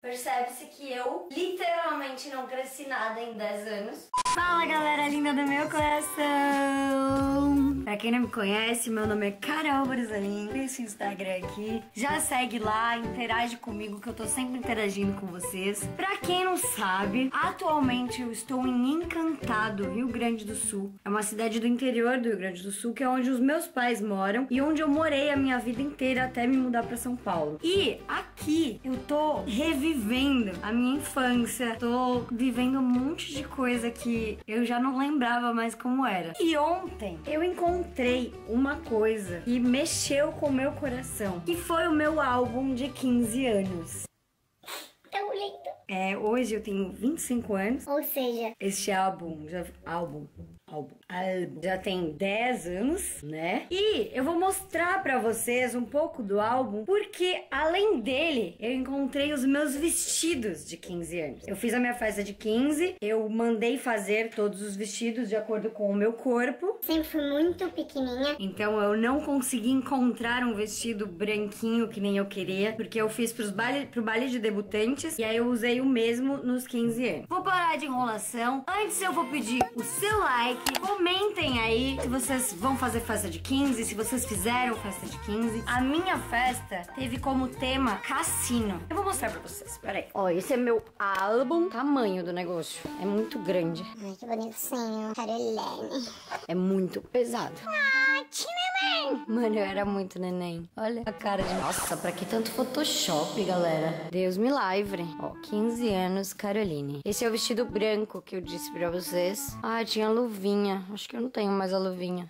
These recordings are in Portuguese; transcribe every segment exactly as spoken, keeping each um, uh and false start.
Percebe-se que eu literalmente não cresci nada em dez anos. Fala, galera linda do meu coração! Pra quem não me conhece, meu nome é Carol Brasalin. Esse Instagram aqui, já segue lá, interage comigo que eu tô sempre interagindo com vocês. Pra quem não sabe, atualmente eu estou em Encantado, Rio Grande do Sul. É uma cidade do interior do Rio Grande do Sul, que é onde os meus pais moram e onde eu morei a minha vida inteira até me mudar pra São Paulo. E aqui eu tô revivendo a minha infância, tô vivendo um monte de coisa que eu já não lembrava mais como era. E ontem eu encontrei uma coisa que mexeu com o meu coração, que foi o meu álbum de quinze anos. Tão lindo. É, hoje eu tenho vinte e cinco anos. Ou seja, este álbum, já, álbum, álbum, álbum, já tem dez anos, né? E eu vou mostrar pra vocês um pouco do álbum, porque além dele, eu encontrei os meus vestidos de quinze anos. Eu fiz a minha festa de quinze, eu mandei fazer todos os vestidos de acordo com o meu corpo. Sempre fui muito pequenininha. Então eu não consegui encontrar um vestido branquinho que nem eu queria, porque eu fiz pros baile, pro baile de debutantes, e aí eu usei o mesmo nos quinze anos. Vou parar de enrolação. Antes eu vou pedir o seu like. Comentem aí se vocês vão fazer festa de quinze, se vocês fizeram festa de quinze. A minha festa teve como tema cassino. Eu vou mostrar pra vocês, peraí. Ó, esse é meu álbum. Tamanho do negócio. É muito grande. Ai, que bonitinho. Carolene. É muito pesado. Ah, que neném. Mano, eu era muito neném. Olha a cara de... Nossa, pra que tanto Photoshop, galera? Deus me livre. Ó, quinze anos, Caroline. Esse é o vestido branco que eu disse pra vocês. Ah, tinha luvinha. Acho que eu não tenho mais a luvinha.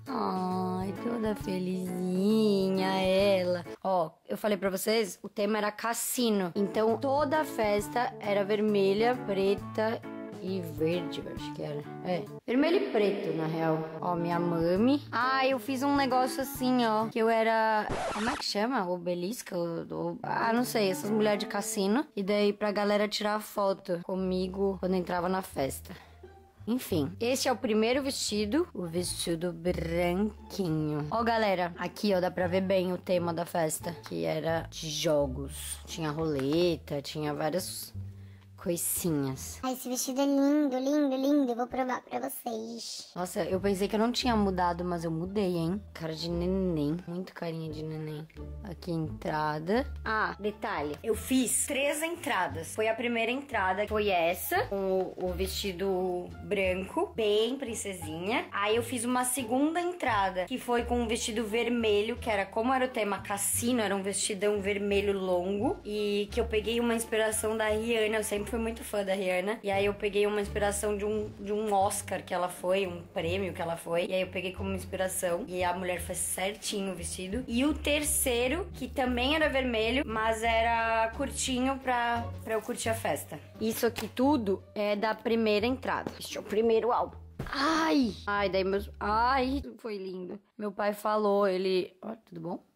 Ai, toda felizinha ela. Ó, eu falei pra vocês, o tema era cassino. Então, toda a festa era vermelha, preta e verde, eu acho que era. É, vermelho e preto, na real. Ó, minha mami. Ah, eu fiz um negócio assim, ó. Que eu era... Como é que chama? Obelisca? Ou, ou... Ah, não sei. Essas mulheres de cassino. E daí pra galera tirar foto comigo quando entrava na festa. Enfim, esse é o primeiro vestido, o vestido branquinho. Ó, galera, aqui, ó, dá pra ver bem o tema da festa, que era de jogos. Tinha roleta, tinha várias coisinhas. Ai, esse vestido é lindo, lindo, lindo. Eu vou provar pra vocês. Nossa, eu pensei que eu não tinha mudado, mas eu mudei, hein? Cara de neném. Muito carinha de neném. Aqui, entrada. Ah, detalhe. Eu fiz três entradas. Foi a primeira entrada, foi essa. Com o, o vestido branco, bem princesinha. Aí eu fiz uma segunda entrada, que foi com um vestido vermelho, que era como era o tema cassino, era um vestidão vermelho longo. E que eu peguei uma inspiração da Rihanna. Eu sempre fui muito fã da Rihanna. E aí eu peguei uma inspiração de um, de um Oscar que ela foi, um prêmio que ela foi. E aí eu peguei como inspiração. E a mulher fez certinho o vestido. E o terceiro, que também era vermelho, mas era curtinho pra, pra eu curtir a festa. Isso aqui tudo é da primeira entrada. Este é o primeiro álbum. Ai! Ai, daí meus... Ai, foi lindo. Meu pai falou, ele... Ó, oh, tudo bom?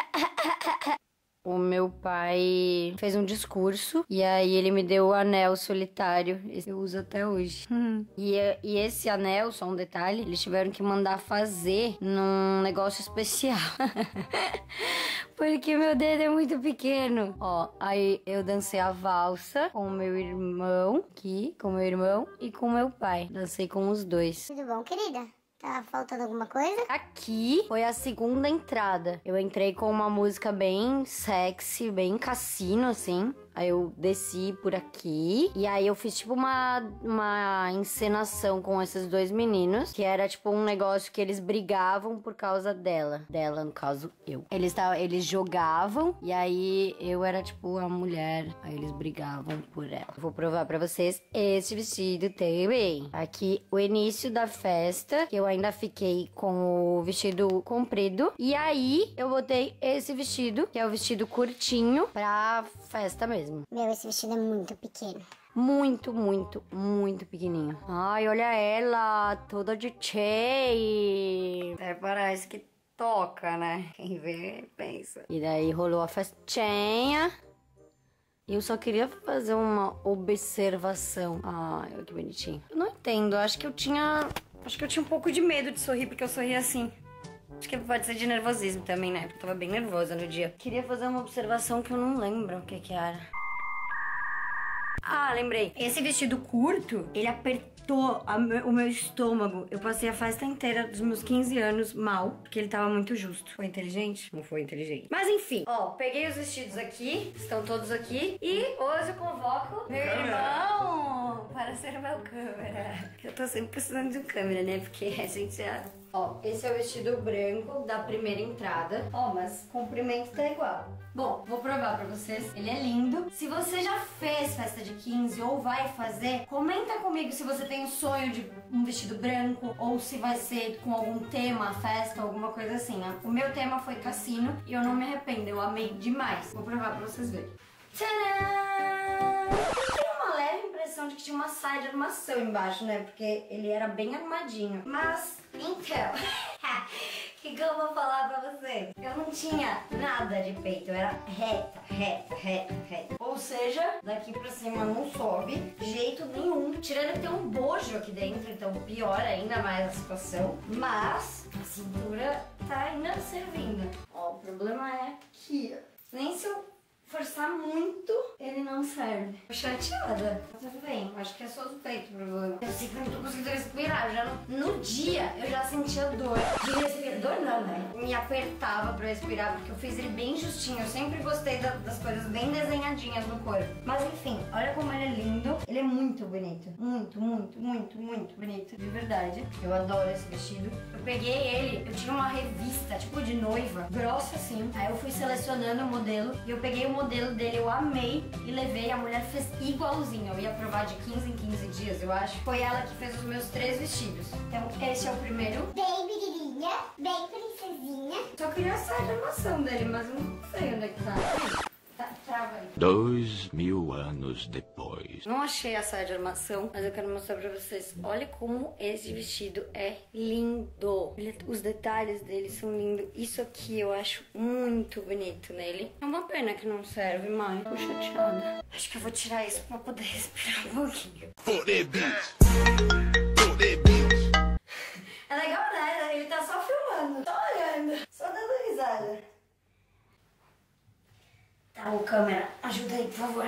O meu pai fez um discurso e aí ele me deu o anel solitário. Esse eu uso até hoje. Hum. E, e esse anel, só um detalhe, eles tiveram que mandar fazer num negócio especial. Porque meu dedo é muito pequeno. Ó, aí eu dancei a valsa com o meu irmão aqui, com o meu irmão e com o meu pai. Dancei com os dois. Tudo bom, querida? Tá faltando alguma coisa? Aqui foi a segunda entrada. Eu entrei com uma música bem sexy, bem cassino, assim. Aí eu desci por aqui. E aí eu fiz tipo uma, uma encenação com esses dois meninos. Que era tipo um negócio que eles brigavam por causa dela. Dela, no caso, eu. Eles, tavam, eles jogavam. E aí eu era tipo a mulher. Aí eles brigavam por ela. Vou provar pra vocês esse vestido também. Aqui o início da festa. Que eu ainda fiquei com o vestido comprido. E aí eu botei esse vestido. Que é o vestido curtinho. Pra festa mesmo. Meu, esse vestido é muito pequeno. Muito, muito, muito pequenininho. Ai, olha ela, toda de cheia. É, parece que toca, né? Quem vê, pensa. E daí rolou a festinha. Eu só queria fazer uma observação. Ai, olha que bonitinho. Eu não entendo, acho que eu tinha... Acho que eu tinha um pouco de medo de sorrir, porque eu sorri assim. Acho que pode ser de nervosismo também, né? Porque eu tava bem nervosa no dia. Queria fazer uma observação que eu não lembro o que que era. Ah, lembrei. Esse vestido curto, ele apertou a me- o meu estômago. Eu passei a festa inteira dos meus quinze anos mal, porque ele tava muito justo. Foi inteligente? Não foi inteligente. Mas enfim, ó, peguei os vestidos aqui, estão todos aqui. E hoje eu convoco meu irmão para ser o meu câmera. Eu tô sempre precisando de um câmera, né? Porque a gente já... Ó, esse é o vestido branco da primeira entrada. Ó, mas o comprimento tá igual. Bom, vou provar pra vocês. Ele é lindo. Se você já fez festa de quinze ou vai fazer, comenta comigo se você tem o sonho de um vestido branco ou se vai ser com algum tema, festa, alguma coisa assim. Ó. O meu tema foi cassino e eu não me arrependo. Eu amei demais. Vou provar pra vocês verem. Tcharam! Eu tenho uma leve impressão de que tinha uma saia de armação embaixo, né? Porque ele era bem armadinho. Mas, então... O que, que eu vou falar pra vocês? Eu não tinha nada de peito, eu era reta, reta, reta, reta. Ou seja, daqui pra cima não sobe de jeito nenhum. Tirando que tem um bojo aqui dentro, então piora ainda mais a situação. Mas a cintura tá ainda servindo. Ó, o problema é que nem se eu forçar muito, ele não serve. Tô chateada. Tudo bem, acho que é só o peito o problema. Eu sei que não tô conseguindo respirar. Já no, no dia eu já sentia dor. De respirar. Dor não, né? Me apertava pra respirar, porque eu fiz ele bem justinho. Eu sempre gostei da, das coisas bem desenhadinhas no corpo. Mas enfim, olha como ele é lindo. Ele é muito bonito. Muito, muito, muito, muito bonito. De verdade. Eu adoro esse vestido. Eu peguei ele, eu tinha uma revista, tipo de noiva, grossa assim. Aí eu fui selecionando o modelo e eu peguei o modelo modelo dele, eu amei e levei. A mulher fez igualzinho. Eu ia provar de quinze em quinze dias, eu acho. Foi ela que fez os meus três vestidos. Então, esse é o primeiro. Bem biririnha, bem princesinha. Só queria sair da armação dele, mas eu não sei onde é que tá. Tá, trava aí. Dois mil anos depois. Não achei a saia de armação, mas eu quero mostrar pra vocês. Olha como esse vestido é lindo. Ele- os detalhes dele são lindos. Isso aqui eu acho muito bonito nele. É uma pena que não serve mais. Tô chateada. Acho que eu vou tirar isso pra poder respirar um pouquinho. É legal, né? Ele tá só filmando. Só olhando. Só dando risada. Tá, ô câmera, ajuda aí, por favor.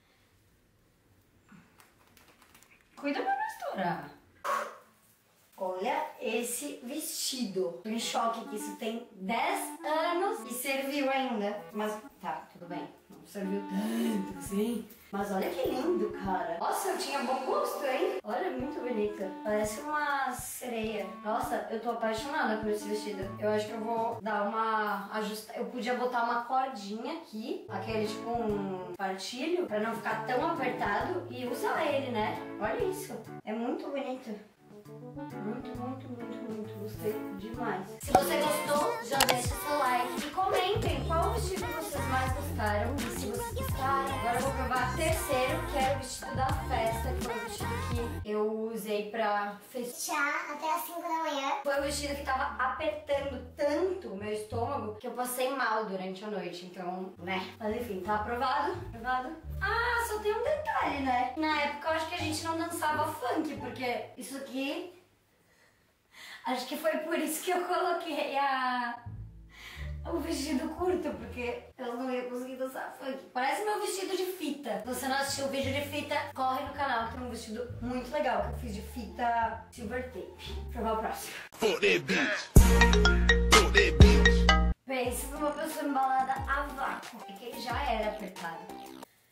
Cuida pra não estourar. Olha esse vestido. Tô em choque que isso tem dez anos e serviu ainda. Mas tá, tudo bem. Não serviu tanto assim. Mas olha que lindo, cara. Nossa, eu tinha bom gosto, hein? Olha, muito bonita. Parece uma sereia. Nossa, eu tô apaixonada por esse vestido. Eu acho que eu vou dar uma ajustada. Eu podia botar uma cordinha aqui, aquele tipo um partilho, pra não ficar tão apertado e usar ele, né? Olha isso. É muito bonito. Muito, muito, muito, muito. Gostei demais. Se você gostou, já deixa seu like e comentem qual vestido vocês mais gostaram. E se vocês gostaram, agora eu vou provar o terceiro, que era o vestido da festa, que foi o vestido que eu usei pra festejar. Chá até as cinco da manhã. Foi o vestido que tava apertando tanto o meu estômago que eu passei mal durante a noite, então, né? Mas enfim, tá aprovado? Aprovado? Ah, só tem um detalhe, né? Na época eu acho que a gente não dançava funk, porque isso aqui... Acho que foi por isso que eu coloquei a... o vestido curto, porque eu não ia conseguir dançar funk. Parece meu vestido de fita. Se você não assistiu o vídeo de fita, corre no canal, que tem um vestido muito legal que eu fiz de fita silver tape. Provar o próximo. Pense numa pessoa embalada a vácuo. É que ele já era apertado.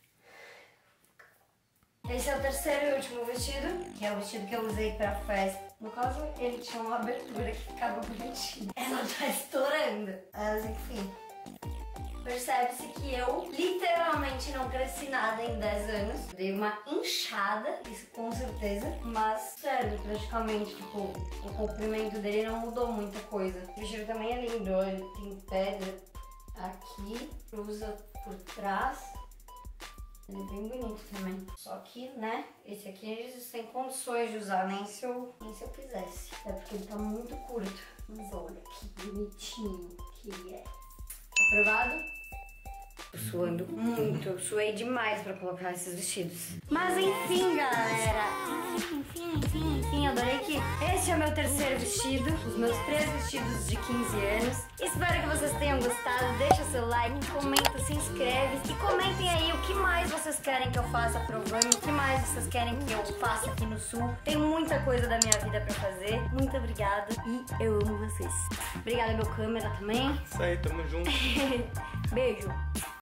Esse é o terceiro e último vestido, que é o vestido que eu usei pra festa. No caso, ele tinha uma abertura que ficava bonitinha. Ela tá estourando. Mas enfim. Percebe-se que eu literalmente não cresci nada em dez anos. Dei uma inchada, isso com certeza. Mas, sério, praticamente, tipo, o comprimento dele não mudou muita coisa. O vestido também é lindo, ele tem pedra aqui, cruza por trás. Ele é bem bonito também. Só que, né, esse aqui eles sem condições de usar, nem se eu, nem se eu quisesse. É porque ele tá muito curto. Mas olha que bonitinho que ele é. Aprovado? Tô suando muito, eu suei demais pra colocar esses vestidos. Mas enfim, galera. Enfim, enfim, enfim, enfim. Adorei que este é o meu terceiro vestido. Os meus três vestidos de quinze anos. Espero que vocês tenham gostado. Deixa seu like, comenta, se inscreve. E comentem aí o que mais vocês querem que eu faça provando. O que mais vocês querem que eu faça aqui no sul. Tem muita coisa da minha vida pra fazer. Muito obrigada e eu amo vocês. Obrigada, meu câmera também. Isso aí, tamo junto. Beijo.